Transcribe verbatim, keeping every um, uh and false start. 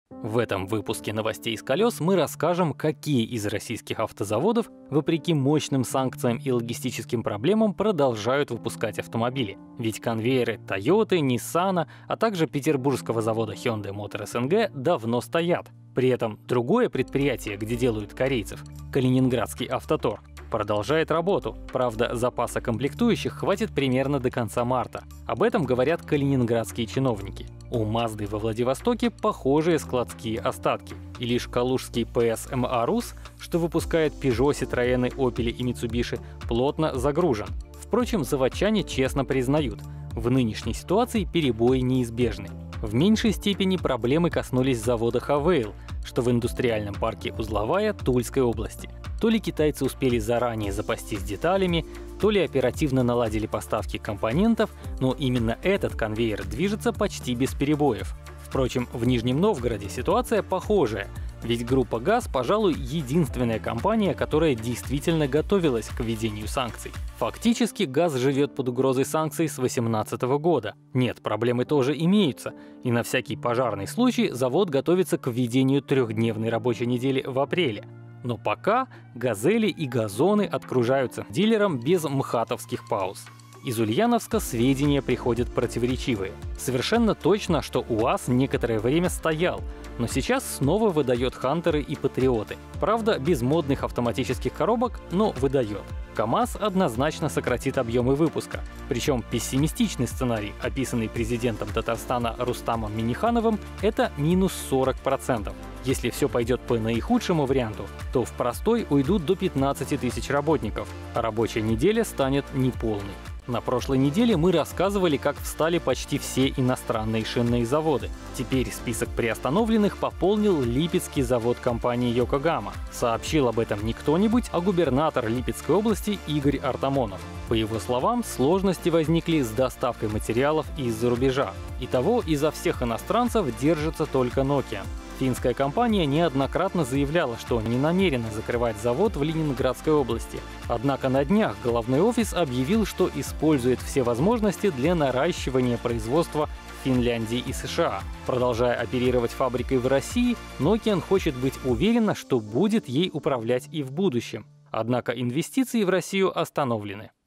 В этом выпуске «Новостей с колес» мы расскажем, какие из российских автозаводов, вопреки мощным санкциям и логистическим проблемам, продолжают выпускать автомобили. Ведь конвейеры Toyota, Nissan, а также петербургского завода Hyundai Motor эс эн гэ давно стоят. При этом другое предприятие, где делают корейцев, Калининградский Автотор, продолжает работу. Правда, запаса комплектующих хватит примерно до конца марта. Об этом говорят калининградские чиновники. У Мазды во Владивостоке похожие складские остатки. И лишь калужский пэ эс эм а «Рус», что выпускает Peugeot, Citroёn, Opel и Mitsubishi, плотно загружен. Впрочем, заводчане честно признают, в нынешней ситуации перебои неизбежны. В меньшей степени проблемы коснулись завода «Хавейл», что в индустриальном парке Узловая Тульской области. То ли китайцы успели заранее запастись деталями, то ли оперативно наладили поставки компонентов, но именно этот конвейер движется почти без перебоев. Впрочем, в Нижнем Новгороде ситуация похожая, ведь группа ГАЗ, пожалуй, единственная компания, которая действительно готовилась к введению санкций. Фактически ГАЗ живет под угрозой санкций с две тысячи восемнадцатого года. Нет, проблемы тоже имеются, и на всякий пожарный случай завод готовится к введению трехдневной рабочей недели в апреле. Но пока «Газели» и «Газоны» откружаются дилерам без мхатовских пауз. Из Ульяновска сведения приходят противоречивые. Совершенно точно, что УАЗ некоторое время стоял, но сейчас снова выдает «Хантеры» и «Патриоты». Правда, без модных автоматических коробок, но выдает. КАМАЗ однозначно сократит объемы выпуска. Причем пессимистичный сценарий, описанный президентом Татарстана Рустамом Миннихановым, это минус сорок процентов. Если все пойдет по наихудшему варианту, то в простой уйдут до пятнадцати тысяч работников, а рабочая неделя станет неполной. На прошлой неделе мы рассказывали, как встали почти все иностранные шинные заводы. Теперь список приостановленных пополнил Липецкий завод компании Йокогама. Сообщил об этом не кто-нибудь, а губернатор Липецкой области Игорь Артамонов. По его словам, сложности возникли с доставкой материалов из-за рубежа. Итого изо всех иностранцев держится только Nokian. Финская компания неоднократно заявляла, что не намерена закрывать завод в Ленинградской области. Однако на днях головной офис объявил, что использует все возможности для наращивания производства в Финляндии и США. Продолжая оперировать фабрикой в России, Nokian хочет быть уверена, что будет ей управлять и в будущем. Однако инвестиции в Россию остановлены.